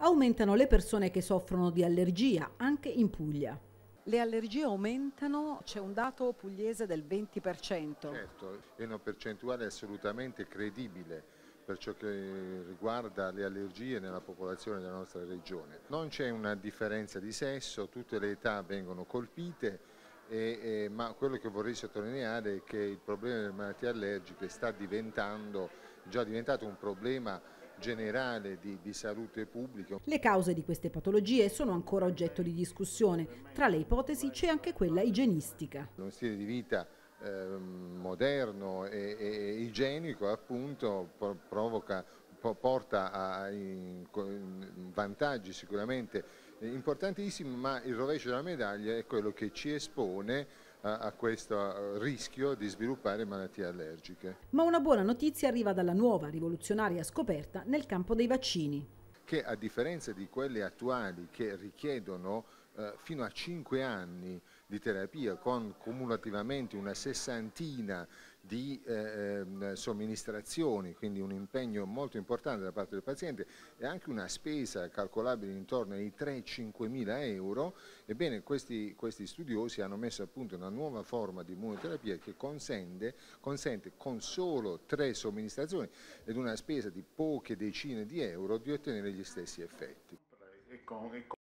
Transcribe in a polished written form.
Aumentano le persone che soffrono di allergia, anche in Puglia. Le allergie aumentano, c'è un dato pugliese del 20%. Certo, è una percentuale assolutamente credibile per ciò che riguarda le allergie nella popolazione della nostra regione. Non c'è una differenza di sesso, tutte le età vengono colpite, ma quello che vorrei sottolineare è che il problema delle malattie allergiche è già diventato un problema generale di salute pubblica. Le cause di queste patologie sono ancora oggetto di discussione. Tra le ipotesi c'è anche quella igienistica. Uno stile di vita moderno e igienico appunto porta a vantaggi sicuramente importantissimi, ma il rovescio della medaglia è quello che ci espone a questo rischio di sviluppare malattie allergiche. Ma una buona notizia arriva dalla nuova rivoluzionaria scoperta nel campo dei vaccini. Che a differenza di quelle attuali che richiedono fino a 5 anni di terapia con cumulativamente una sessantina di somministrazioni, quindi un impegno molto importante da parte del paziente e anche una spesa calcolabile intorno ai 3-5 mila euro, ebbene questi studiosi hanno messo a punto una nuova forma di immunoterapia che consente con solo 3 somministrazioni ed una spesa di poche decine di euro di ottenere gli stessi effetti.